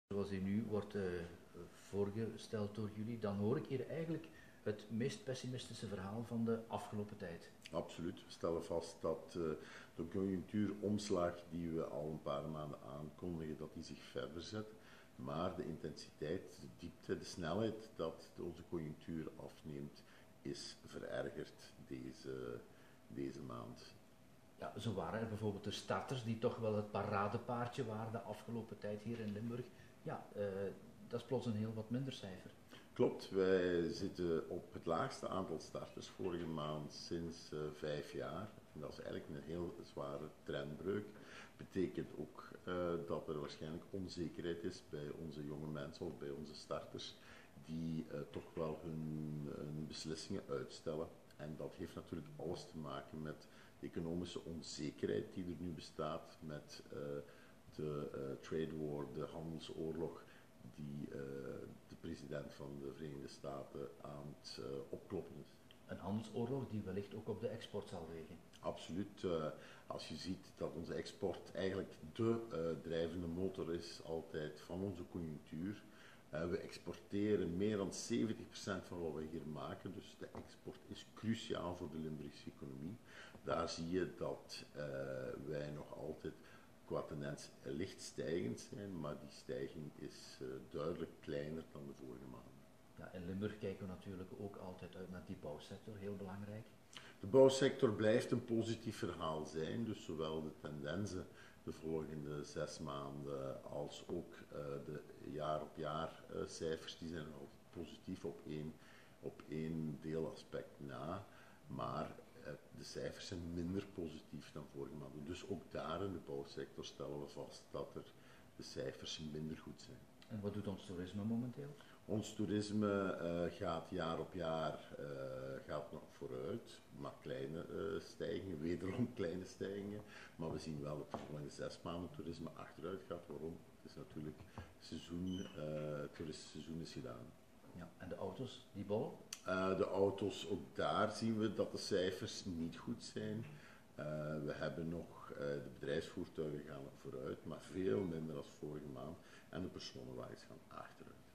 zoals die nu wordt voorgesteld door jullie, dan hoor ik hier eigenlijk het meest pessimistische verhaal van de afgelopen tijd. Absoluut. We stellen vast dat de conjunctuuromslag die we al een paar maanden aankondigen, dat die zich verder zet. Maar de intensiteit, de diepte, de snelheid dat onze conjunctuur afneemt, is verergerd deze maand. Ja, zo waren er bijvoorbeeld de starters die toch wel het paradepaardje waren de afgelopen tijd hier in Limburg. Ja, dat is plots een heel wat minder cijfer. Klopt, wij zitten op het laagste aantal starters vorige maand sinds 5 jaar. En dat is eigenlijk een heel zware trendbreuk. Betekent ook dat er waarschijnlijk onzekerheid is bij onze jonge mensen of bij onze starters die toch wel hun beslissingen uitstellen. En dat heeft natuurlijk alles te maken met de economische onzekerheid die er nu bestaat, met de trade war, de handelsoorlog die de president van de Verenigde Staten aan het opkloppen is. Een handelsoorlog die wellicht ook op de export zal wegen. Absoluut. Als je ziet dat onze export eigenlijk de drijvende motor is altijd van onze conjunctuur. We exporteren meer dan 70% van wat we hier maken, dus de export is cruciaal voor de Limburgse economie. Daar zie je dat wij nog altijd qua tendens licht stijgend zijn, maar die stijging is duidelijk kleiner dan de vorige maanden. Ja, in Limburg kijken we natuurlijk ook altijd uit naar die bouwsector, heel belangrijk. De bouwsector blijft een positief verhaal zijn, dus zowel de tendensen de volgende 6 maanden als ook de jaar-op-jaar cijfers, die zijn altijd positief op één deelaspect na, maar de cijfers zijn minder positief dan vorige maanden. Dus ook daar in de bouwsector stellen we vast dat de cijfers minder goed zijn. En wat doet ons toerisme momenteel? Ons toerisme gaat jaar op jaar gaat nog vooruit, maar kleine stijgingen, wederom kleine stijgingen. Maar we zien wel dat de volgende 6 maanden toerisme achteruit gaat. Waarom? Het is natuurlijk het toeristische seizoen is gedaan. Ja, en de auto's, die bouwen? De auto's, ook daar zien we dat de cijfers niet goed zijn. We hebben nog, de bedrijfsvoertuigen gaan nog vooruit, maar veel minder dan vorige maand. En de personenwagens gaan achteruit.